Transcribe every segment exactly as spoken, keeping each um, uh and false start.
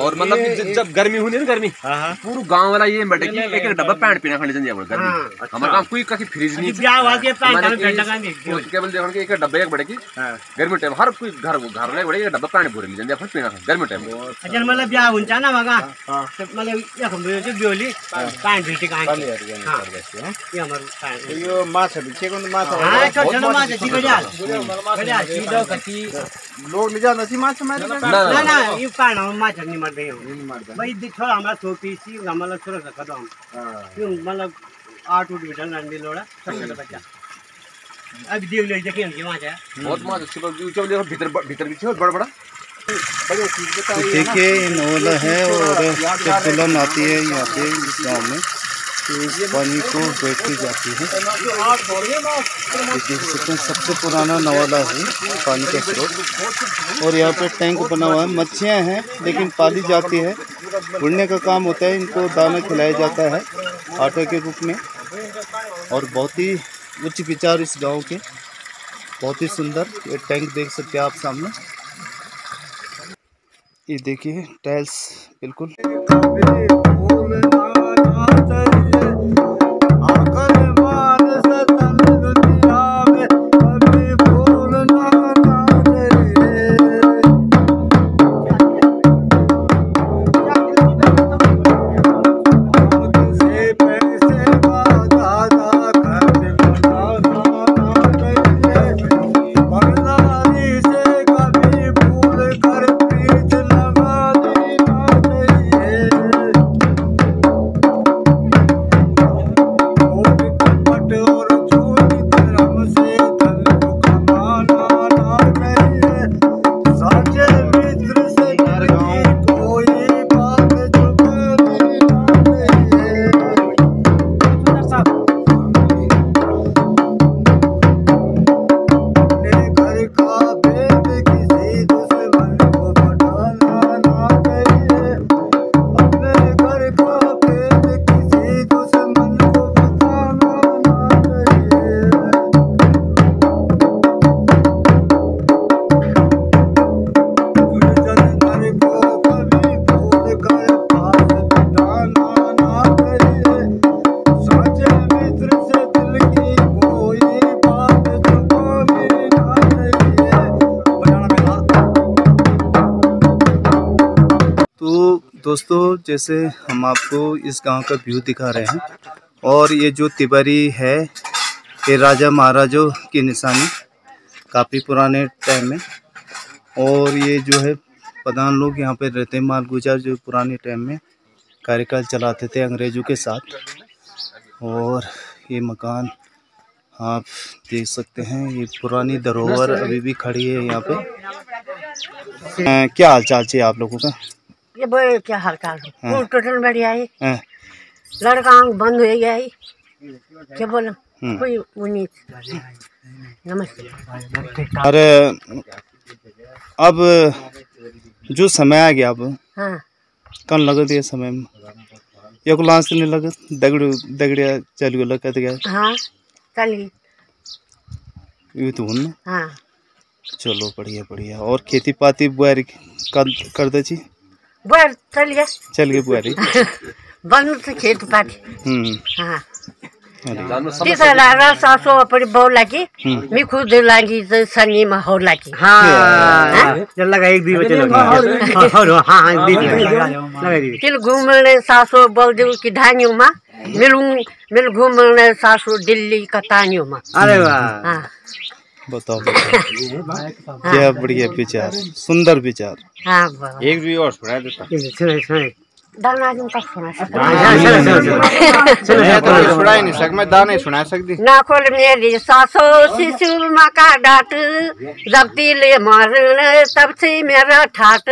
और मतलब जब गर्मी हुई ना गर्मी पूरा गांव वाला ये बैठे कि एक डब्बा पैंट पीना खाने जंदे गर्मी हमारे काम कोई कहीं फ्रिज नहीं केवल देखो कि एक डब्बा एक बैठे की गर्मी टाइम हर कोई घर घर में बैठे एक डब्बा पैंट पूरे ले जंदे पीना गर्मी टाइम अच्छा मतलब ब्याह हुन्छ ना मगा मतलब यखम जो बियोली पैंट भेटी कहाँ हां ये हमारो पैंट यो माछा बिचे को माछा हां छोटा छोटा माछा चिकड़िया चिकड़िया सीधो कति लोग ले जाना सी माछा मारे ना ना ये पाना माछा नहीं मरते नहीं मरते भाई छोरा हमरा सौ पीस सी हमरा छोरा का खदम यो मतलब आठ उठ बिटल रंडी लोड़ा छोटा बच्चा अब देख ले देखिए कि माछा बहुत माछा छिपा जो देखो भीतर भीतर भी बड़ा बड़ा देखिए ये नवला है और जब दुल्हन आती है यहाँ पे इस गाँव में तो इस पानी को बैठ के जाती है। देख सकते हैं सबसे पुराना नवाला है पानी का स्रोत और यहाँ पे टैंक बना हुआ है। मच्छियाँ हैं लेकिन पाली जाती है, उड़ने का काम होता है, इनको दाना खिलाया जाता है आटे के रूप में। और बहुत ही उच्च विचार इस गांव के, बहुत ही सुंदर। ये टैंक देख सकते हैं आप सामने, ये देखिए टाइल्स बिल्कुल। दोस्तों जैसे हम आपको इस गांव का व्यू दिखा रहे हैं और ये जो तिबारी है ये राजा महाराजों की निशानी, काफ़ी पुराने टाइम में। और ये जो है प्रधान लोग यहाँ पे रहते हैं, माल गुजार जो पुराने टाइम में कार्यकाल चलाते थे अंग्रेज़ों के साथ। और ये मकान आप देख सकते हैं, ये पुरानी धरोहर अभी भी खड़ी है यहाँ पे। आ, क्या हाल चाल चाहिए आप लोगों का? ये बोले क्या हाल चाल है? टोटल बढ़िया है। लड़का बंद हो गया है, क्या बोलो कोई उन्नीस। नमस्ते। अरे अब जो समय आ गया अब हाँ कौन लगत ये समय में एक लाश नहीं लगत दगड़ दगड़िया चल गया लगत गया। हाँ चल ये तो हूँ। हाँ चलो बढ़िया बढ़िया। और खेती पाती बुआरी कर कर दे जी बुआर चल गया चल गए बुआरी बंद तो खेत पाती। हम्म हाँ तीसरा सासो अपनी बहु लागी मैं खुद लागी सनी में हो लागी। हाँ जब लगा एक भी बचे लगा हाँ हाँ किल घूमने सासो बहु जो की धानियों में मिलूं मिल घूमने सासो दिल्ली का तानियों में। अरे वाह हाँ बताओ बताओ क्या बढ़िया विचार, सुंदर विचार। हाँ एक भी और सुना देता सुने सुने दाना आदमी तक सुना सुना ही नहीं सक मैं दाने सुना सकती ना खोल मेरी सासो शिशु माँ का डांट जब तिले मारने तब से मेरा ठाट।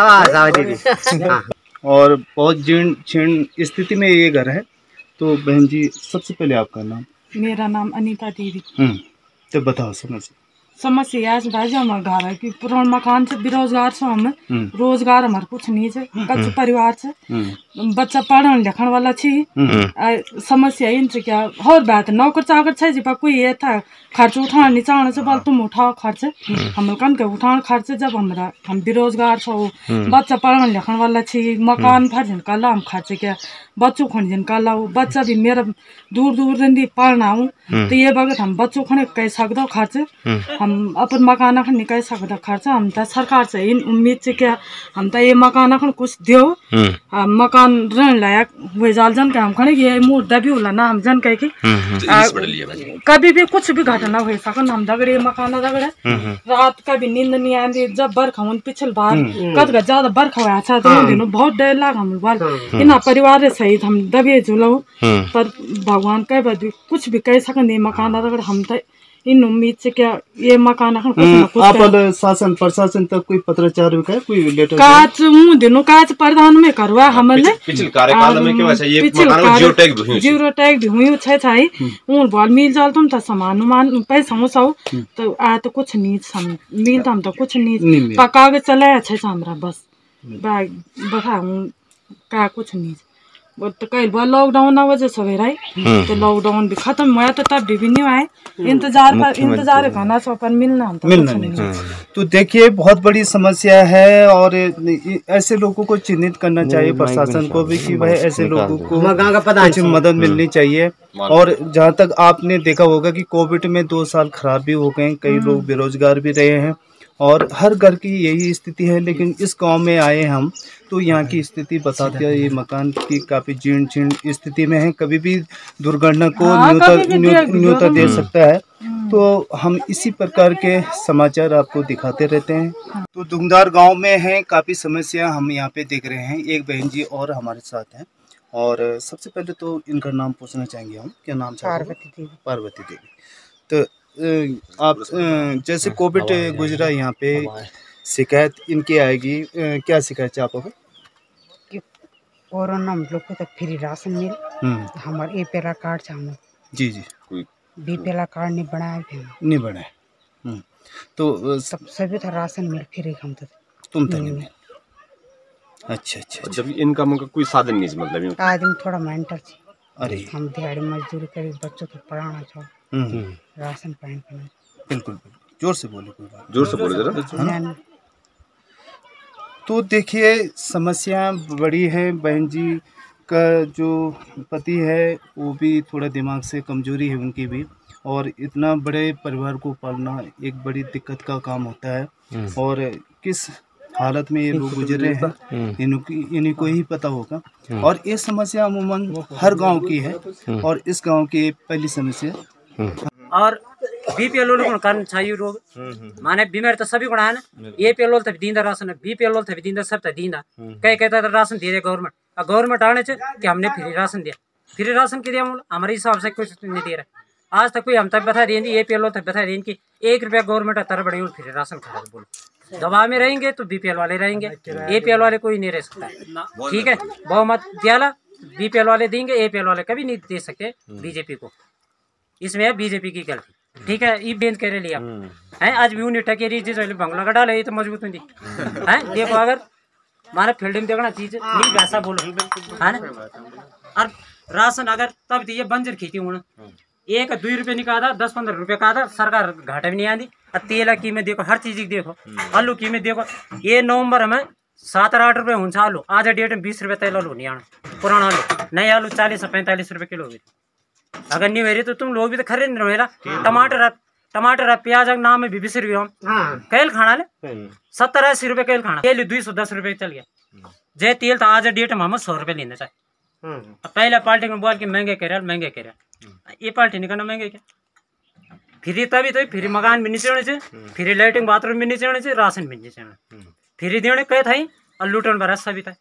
और बहुत जीर्ण क्षीण स्थिति में ये घर है। तो बहन जी सबसे पहले आपका नाम? मेरा नाम अनीता देवी। हम्म तो बताओ समझ। समस्या है भाई जो हमारे घर है कि पुराना मकान से बेरोजगार से हम रोजगार हमारे कुछ नहीं है कच्चे परिवार से बच्चा पढ़ने लिखने वाला छी समस्या इनसे क्या और बात नौकर चाकर छे जी कोई ये था खर्च उठाने नहीं चाहने से बल तुम उठाओ खर्च हम कन के उठाने खर्च जब हमारा हम बेरोजगार छो बच्चा पढ़ने लिखने वाला छी मकान भर जिनका हम खर्च क्या बच्चों खन जिनका लाओ बच्चा भी मेरा दूर दूर रही पढ़ना हूँ तो ये बगत हम बच्चों खने कह सकते खर्च हम अपन मकान खन निकल सकते खर्च हम तो सरकार से इन उम्मीद से क्या हम तो ये मकान खन कुछ दो मकान रहने लायक हुए जाल जन के हम खने ये मूड दबी होला ना हम जन कह की कभी भी कुछ भी घटना हुई सकन हम दगड़े मकान दगड़े रात कभी नींद नहीं आती जब बरखा उन पिछल बार कद ज्यादा बरखा हुआ अच्छा तो दिन बहुत डर लगा हम बाल इन परिवार सहित हम दबे झुलो पर भगवान कह बदी कुछ भी कह सकन मकान दगड़े हम तो इन उम्मीद से क्या ये मकान कुछ ना कुछ आप शासन प्रशासन तक कोई पत्राचार का कोई लेटर काच हूं दिनो काच प्रधान में करवा हमले पिछले कार्यकाल में क्या वैसे ये मकान जीरो टैग भी हुई जीरो टैग भी हुई छै छै उन बोल मिल जाल तुम त सामान मान पैसा हो सौ तो आ तो कुछ नहीं सम मिल हम तो कुछ नहीं पका के चले छै हमरा बस बैग बखा का कुछ नहीं वो तो कई बार लॉकडाउन वजह से है तो लॉकडाउन भी खत्म हुआ तो तब भी नहीं आए इंतजार पर इंतजार करना सौ पर मिलना तो मिलना नहीं। तो देखिए बहुत बड़ी समस्या है और ऐसे लोगों को चिन्हित करना चाहिए प्रशासन को भी कि भाई ऐसे लोगों को कुछ मदद मिलनी चाहिए। और जहाँ तक आपने देखा होगा कि कोविड में दो साल खराब भी हो गए, कई लोग बेरोजगार भी रहे हैं और हर घर की यही स्थिति है। लेकिन इस गांव में आए हम तो यहाँ की स्थिति बताते हैं ये मकान की काफ़ी जीर्ण जीर्ण स्थिति में है, कभी भी दुर्घटना को न्यूनता न्यूनता दे सकता है। तो हम इसी प्रकार के समाचार आपको दिखाते रहते हैं। तो दुंगदार गांव में है काफ़ी समस्या हम यहाँ पे देख रहे हैं। एक बहन जी और हमारे साथ हैं और सबसे पहले तो इनका नाम पूछना चाहेंगे हम, क्या नाम? पार्वती देवी। पार्वती देवी। तो आप जैसे कोविड गुजरा यहाँ पे शिकायत इनकी आएगी, क्या शिकायत है आपको? कोरोना हम लोग को तो फ्री राशन मिल हमारे ए पीला कार्ड से हम जी जी बी पीला कार्ड नहीं बनाए थे नहीं बनाए तो सब सभी था राशन मिल फ्री हम तो तुम तो नहीं। अच्छा अच्छा जब इनकम का कोई साधन नहीं मतलब आदमी थोड़ा मेंटल थी। अरे हम दिहाड़ी मजदूरी करी बच्चों को पढ़ाना चाहो राशन पानी करना। बिल्कुल जोर से बोले, कोई बात जोर से बोले जरा। तो देखिए समस्या बड़ी है। बहन जी का जो पति है वो भी थोड़ा दिमाग से कमजोरी है उनकी भी, और इतना बड़े परिवार को पालना एक बड़ी दिक्कत का काम होता है। और किस हालत में ये लोग गुजरे हैं इनकी इन्हीं को ही पता होगा। और ये समस्या अमूमन हर गांव की है और इस गांव की पहली समस्या। और बीपीएल को कारण चाहिए रोग माने बीमारी तो सभी को है ना। ए पी एल तभी दींदा राशन बीपीएल तभी दींदा सब तभी दींदा कई कहता था राशन दे दे गवर्नमेंट और गवर्नमेंट आने से कि हमने फ्री राशन दिया। फ्री राशन के दिया हमारे हिसाब से कुछ नहीं दे रहा आज तक कोई हम तक बता देंगे ए पी एल तक बता देंगे कि एक रुपया गवर्नमेंट तर बड़े फ्री राशन खा बोलो। दबाव में रहेंगे तो बीपीएल वाले रहेंगे, ए पी एल वाले कोई नहीं रह सकता। ठीक है बहुमत दियाला बीपीएल वाले देंगे, ए पी एल वाले कभी नहीं दे सकते बीजेपी को। इसमें है बीजेपी की गलती। ठीक है ये बेंच कर लिया है आज भी उन्हें टकेरी जिस बंगला का डाले तो मजबूत होती है। देखो अगर हमारा फील्ड में देखना चीज नहीं वैसा बोलो है ना। और राशन अगर तब तो ये बंजर खेती होना एक दुई रुपये निकाला दस पंद्रह रुपये का था सरकार घाटा भी नहीं आती। और तेल की में देखो हर चीज की देखो आलू की में देखो ये नवंबर में सात आठ रुपये हों आलू आज डेट में बीस रुपये तेल आलू नहीं आना पुराना आलू नए आलू चालीस से पैंतालीस रुपये किलो भी अगर नहीं मेरी तो तुम लोग भी तो खरीद नहीं रहे। टमाटर टमाटर प्याज नाम में भी बीस रुपये हम कैल खाना ले सत्तर अस्सी रुपये कैल खाना तेल दुई सौ दस रुपये चल गया जे तेल तो आज डेट में हम सौ रुपये लेना चाहे। पहले पार्टी में बोल के महंगे कह महंगे कह ये पार्टी नहीं करना महंगे क्या फ्री तभी तो फ्री मकान भी नीचे होने फ्री लाइटिंग बाथरूम भी नीचे होने राशन भी नीचे फ्री देने कहे था और लूटने पर रस्सा भी था।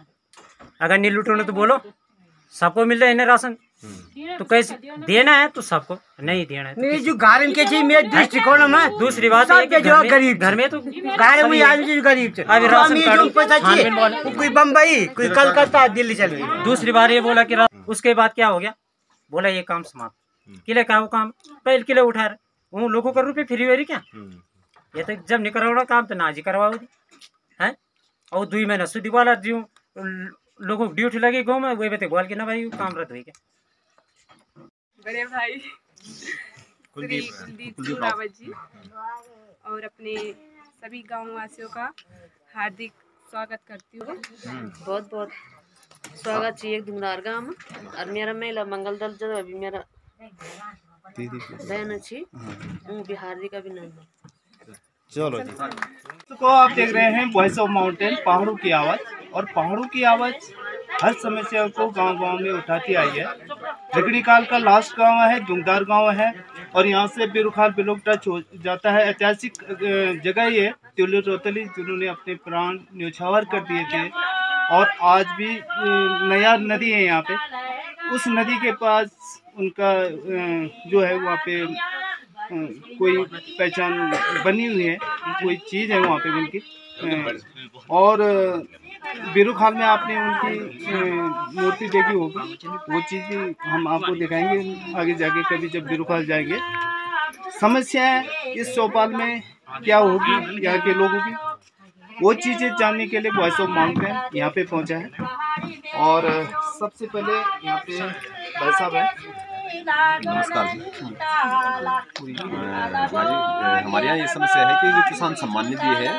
अगर नहीं लूटने तो बोलो सबको मिल रहा है राशन तो कैसे देना है तो सबको नहीं देना है नहीं जो गारन के जी में दृष्टिकोण में दूसरी बात है कि जो गरीब घर में तो गारन में आदमी गरीब है अभी राशन कार्ड कोई बम्बई कोई कलकत्ता दिल्ली चल गई। दूसरी बार ये बोला कि उसके बाद क्या हो गया बोला ये काम समाप्त किले का वो काम पहले किले उठा रहे वो लोगों का रुपये फ्री हो रही क्या ये तो जब नहीं करवाना काम तो ना जी करवाओ है और दुई महीना सुधी वाला जो लोगों को ड्यूटी लगी गाँव में वही बते बोल के ना भाई काम रद्द हुई क्या बड़े भाई श्री कुलदीप रावत जी और अपने सभी गाँव वासियों का हार्दिक स्वागत करती हूँ। बहुत बहुत स्वागत चाहिए धुमदार गाँव में और मेरा महिला मंगल दल जो अभी मेरा बहन अच्छी हूँ भी हार्दिक अभिनंदन। चलो तो आप देख रहे हैं वॉइस ऑफ माउंटेन, पहाड़ों की आवाज़। और पहाड़ों की आवाज़ हर समस्या को गांव गांव में उठाती आई है। झगड़ी काल का लास्ट गांव है, दुंगदार गांव है और यहाँ से बेरुखाल बिलोक टच हो जाता है। ऐतिहासिक जगह ये तिलु रोतली जिन्होंने अपने प्राण न्यौछावर कर दिए थे और आज भी नया नदी है यहाँ पे। उस नदी के पास उनका जो है वहाँ पे कोई पहचान बनी हुई है, कोई चीज़ है वहाँ पे उनकी। और बेरुखाल में आपने उनकी मूर्ति देखी होगी, वो चीज़ भी हम आपको दिखाएंगे आगे जाके कभी जब बेरुखाल जाएंगे। समस्याएं इस चौपाल में क्या होगी यहाँ के लोगों की, वो चीज़ें जानने के लिए वॉइस ऑफ माउंटेन यहाँ पे पहुँचा है। और सबसे पहले यहाँ पे भाई साहब है। नमस्कार जी। हमारे यहाँ ये समस्या है कि जो किसान सम्मान निधि है,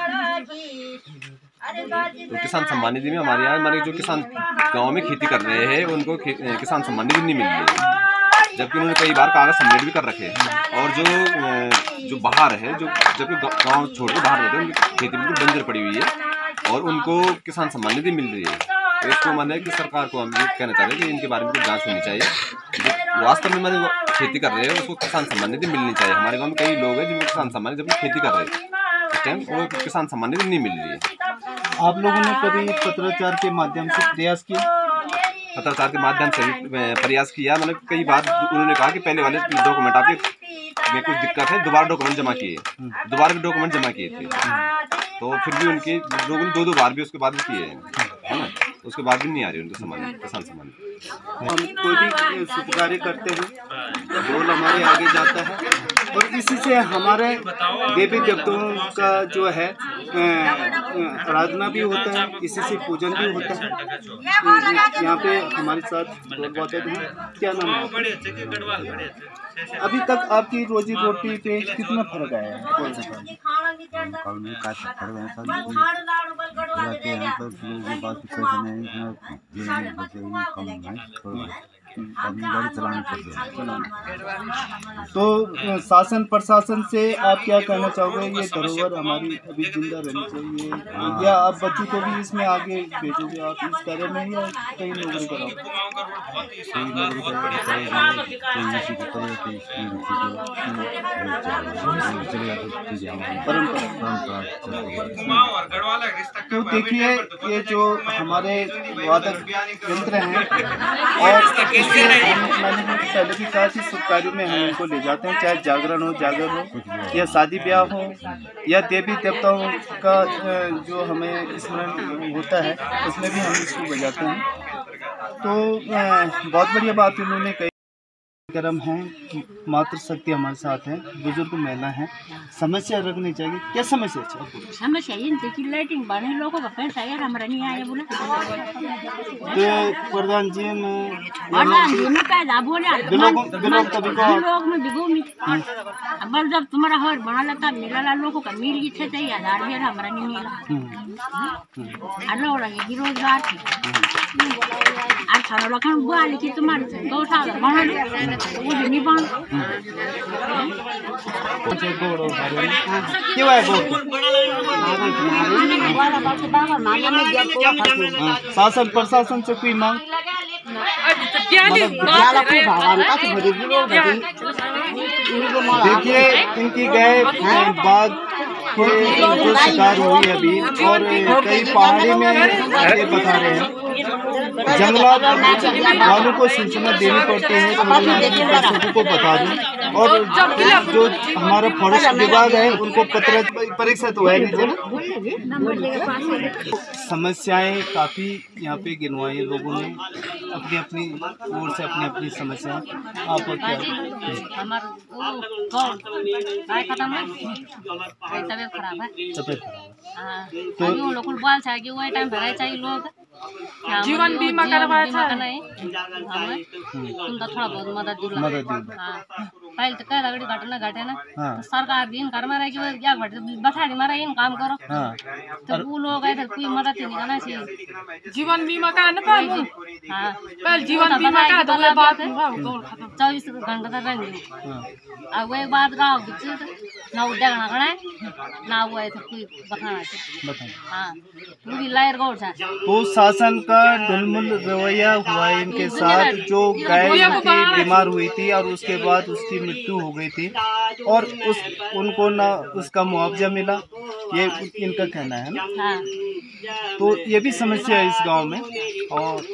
तो किसान सम्मान निधि में हमारे यहाँ हमारे जो किसान गांव में खेती कर रहे हैं उनको किसान सम्मान निधि नहीं मिल रही है, जबकि उन्होंने कई बार कागज सबमिट भी कर रखे हैं। और जो जो बाहर है, जो जबकि गांव छोड़ के बाहर रहते हैं, उनकी खेती बिल्कुल बंजर पड़ी हुई है और उनको किसान सम्मान निधि मिल रही है। तो इसको मन है कि सरकार को हम ये कहना चाह रहे हैं कि इनके बारे में कुछ जांच होनी चाहिए। जो वास्तव में मैंने खेती कर रहे हैं उसको किसान सम्मान निधि मिलनी चाहिए। हमारे गाँव में कई लोग हैं जिनको किसान सम्मान जब खेती कर रहे हैं इस टाइम वो किसान सम्मान निधि नहीं मिल रही है। आप लोगों ने कभी पत्राचार के माध्यम से प्रयास किया? पत्राचार के माध्यम से भी प्रयास किया, मतलब कई बार उन्होंने कहा कि पहले वाले डॉक्यूमेंट आपके में कुछ दिक्कत है, दोबारा डॉक्यूमेंट जमा किए, दोबारा भी डॉक्यूमेंट जमा किए थे, तो फिर भी उनके लोगों ने दो दो बार भी उसके बाद भी किए हैं, है ना, उसके बाद भी नहीं आ रही उनके सम्मान किसान सम्मान। हम कोई भी शुभ कार्य करते हैं रोल हमारे आगे जाता है और इसी से हमारे देवी देवताओं का जो है आराधना भी होता है, इसी से पूजन भी होता है। यहाँ पे हमारे साथ बात है, क्या नाम है? अभी तक आपकी रोजी रोटी पे कितना फर्क आया है? तो शासन प्रशासन से आप क्या कहना चाहोगे? ये धरोहर हमारी अभी जिंदा रहनी चाहिए या आप बच्चों को भी इसमें आगे भेजोगे आप इस कार्य में या कहीं नौकरी कराओगे? तो देखिए ये जो हमारे वादक यंत्र हैं और इससे हम मैंने पहले भी कहा कि शुभ कार्यों में हम उनको ले जाते हैं, चाहे जागरण हो जागर हो या शादी ब्याह हो या देवी देवताओं का जो हमें स्मरण होता है उसमें भी हम इसको बजाते हैं। तो बहुत बढ़िया बात उन्होंने कही। कर्म है कि मातृ शक्ति हमारे साथ है, बुजुर्ग महिला है, समस्या रखनी चाहिए। क्या समस्या है? समस्या ये देखिए लाइटिंग बने लोगों का पैसा है हमारा नहीं आया बोले। तो प्रधान जी में प्रधान जी में क्या दाबो ने बिलोग बिलोग तभी को लोग में बिगो में अब जब तुम्हारा हर बना लेता मिला लोगों का मिल गई थे चाहिए हजार भी हमारा नहीं मिला। अल्लाह वाला ये रोजगार आज थाना लखन बुआ लिखी तुम्हारे दो साल बना वो नहीं बन क्यों है वो शासन प्रशासन से कोई मांग? देखिए इनकी गए बाघ के जो शिकार हुई अभी और कई पहाड़ी में ये बता रहे हैं जंगलात वालों को सूचना देनी पड़ती है। तो मैं आप को बता दूं, और जो हमारा फॉरेस्ट विभाग है उनको पत्र परीक्षा तो है नहीं ना। समस्याएं काफ़ी यहाँ पे गिनवाई लोगों ने अपनी अपनी ओर से, अपनी अपनी समस्याएं। आपको क्या खत्म है, तबीयत खराब है, तबीयत तो लोग बाल चाहिए वही टाइम भराई चाहिए लोग जीवन बीमा करवाया था नहीं हमें तुमका थोड़ा बहुत मदद दिला मदद दी। हाँ पहले तो कह लगड़ी घटना घटे ना तो सरकार दिन घर में रह के क्या घट बता दी मारा इन काम करो। हाँ तो वो लोग आए थे कोई मदद ही नहीं करना चाहिए। जीवन बीमा का न पालू। हाँ पहले जीवन बीमा का तो वो बात चौबीस घंटे तक रह गई। अब वो एक बात गाँव की ना उद्या ना करना ना वो आए थे कोई बताना चाहिए। हाँ वो भी लायर गौर था तो शासन का ढुलमुल रवैया हुआ इनके साथ। जो गाय थी बीमार हुई थी और उसके बाद उसकी मृत्यु हो गई थी और उस उनको ना उसका मुआवजा मिला, ये इनका कहना है ना। हाँ। तो ये भी समस्या है इस गांव में। और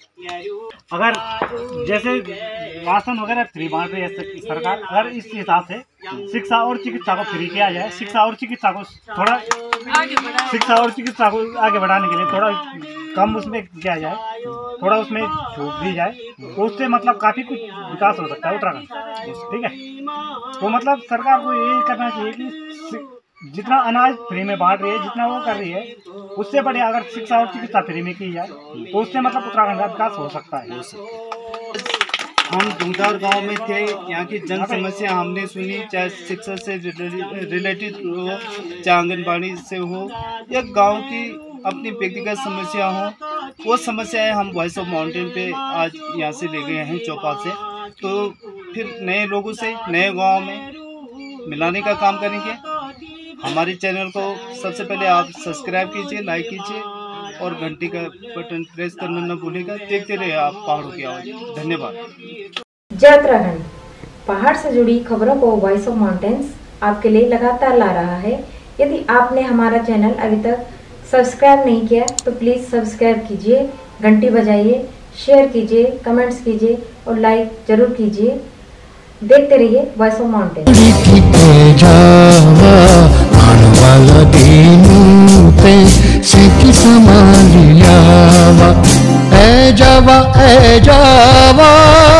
अगर जैसे राशन वगैरह फ्री बांट रही है सरकार, अगर इस हिसाब से शिक्षा और चिकित्सा को फ्री किया जाए, शिक्षा और चिकित्सा को थोड़ा शिक्षा और चिकित्सा को आगे बढ़ाने के लिए थोड़ा कम उसमें किया जाए, थोड़ा उसमें छूट दी जाए, तो उससे मतलब काफ़ी कुछ विकास हो सकता है उत्तराखंड। ठीक है, तो मतलब सरकार को यही करना चाहिए कि जितना अनाज फ्री में बांट रही है, जितना वो कर रही है, उससे बढ़िया अगर शिक्षा और चिकित्सा फ्री में की जाए तो उससे मतलब उत्तराखंड का विकास हो सकता है। हम दुंगदार गांव में थे, यहाँ की जन समस्या हमने सुनी, चाहे शिक्षा से रिलेटेड हो, चाहे आंगनबाड़ी से हो, या गांव की अपनी व्यक्तिगत समस्या हो, वो समस्याएं हम वॉइस ऑफ माउंटेन पे आज यहाँ से ले गए हैं चौपाल से। तो फिर नए लोगों से नए गांव में मिलाने का काम करेंगे। हमारे चैनल को सबसे पहले आप सब्सक्राइब कीजिए, लाइक कीजिए और घंटी का बटन प्रेस करना न भूलिएगा। देखते रहिए आप पहाड़ों की आवाज़। धन्यवाद। जय उत्तराखंड, पहाड़ से जुड़ी खबरों को वॉइस ऑफ माउंटेन्स आपके लिए लगातार ला रहा है। यदि आपने हमारा चैनल अभी तक सब्सक्राइब नहीं किया तो प्लीज़ सब्सक्राइब कीजिए, घंटी बजाइए, शेयर कीजिए, कमेंट्स कीजिए और लाइक जरूर कीजिए। देखते रहिए वॉइस ऑफ माउंटेन्स। ए जावा ए जावा